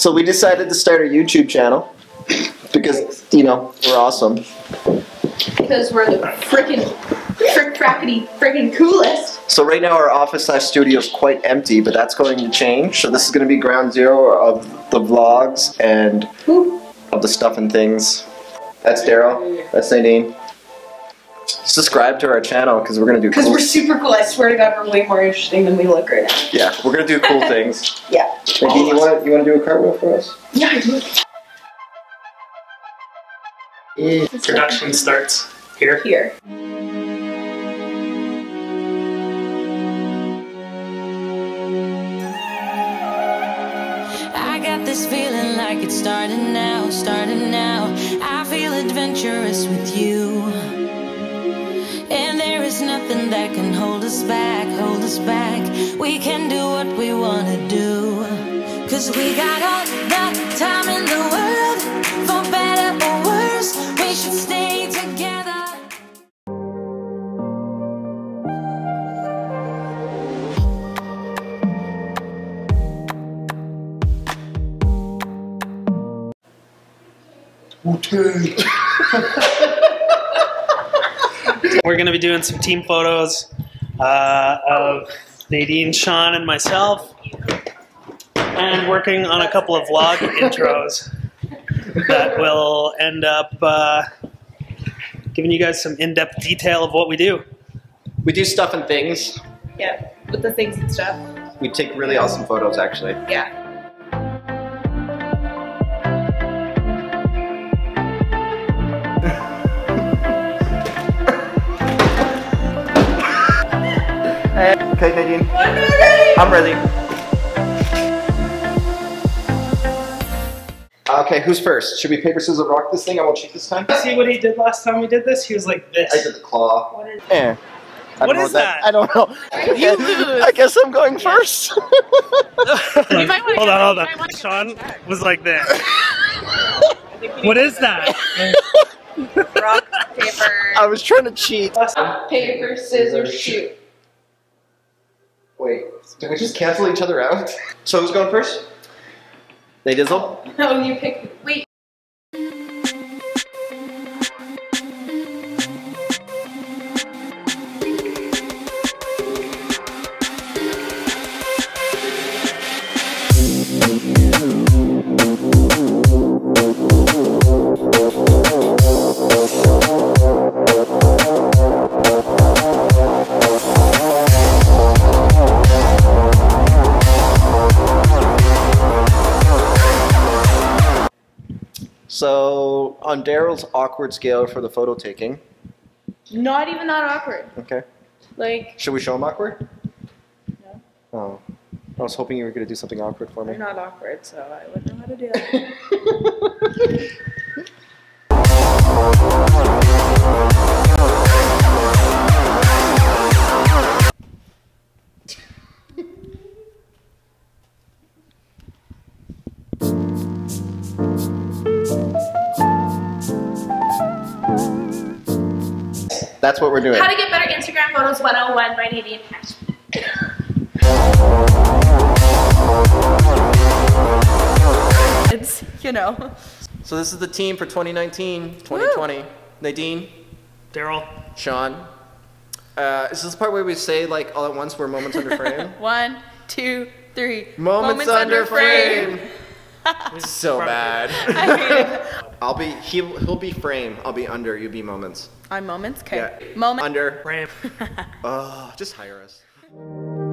So we decided to start a YouTube channel because, you know, we're awesome. Because we're the frickin' coolest. So right now our office/studio is quite empty, but that's going to change. So this is going to be ground zero of the vlogs and of the stuff and things. That's Daryl. That's Nadine. Subscribe to our channel because we're going to do cool. Because we're super cool. I swear to God, we're way more interesting than we look right now. Yeah, we're going to do cool things. Yeah. Nadine, you want to do a cartwheel for us? Yeah, I do. Production starts here. Here. I got this feeling like it's starting now, starting now. I feel adventurous with you. And there is nothing that can hold us back, hold us back. We can do what we wanna do. Cause we got all the time in the world. For better or worse, we should stay together. We're going to be doing some team photos of Nadine, Sean, and myself, and working on a couple of vlog intros that will end up giving you guys some in-depth detail of what we do. We do stuff and things. Yeah, with the things and stuff. We take really awesome photos, actually. Yeah. Okay, Nadine. I'm ready. I'm ready. Okay, who's first? Should we paper, scissors, rock this thing? I won't cheat this time. See what he did last time we did this? He was like this. I did the claw. What is that? I don't know. You lose. I guess I'm going first. Hold on. Sean was like this. What is that? Rock, paper. I was trying to cheat. Paper, scissors, shoot. Wait, did we just cancel each other out? So who's going first? They Dizzle? No, you pick. Wait. So, on Daryl's awkward scale for the photo taking. Not even that awkward. Okay. Like, Should we show him awkward? no, Oh. I was hoping you were going to do something awkward for me. you're not awkward, so I wouldn't know how to do that. That's what we're doing. How to get better Instagram photos 101 by Nadine Hatch. It's, you know. So this is the team for 2019, 2020. Nadine, Daryl. Sean. Is this the part where we say, like, all at once, we're moments under frame? 1, 2, 3. Moments under frame. So Probably. bad. I hate it. He'll be frame. I'll be under. You be moments. I'm moments? Okay. Yeah. Moment. Under. Frame. Oh, just hire us.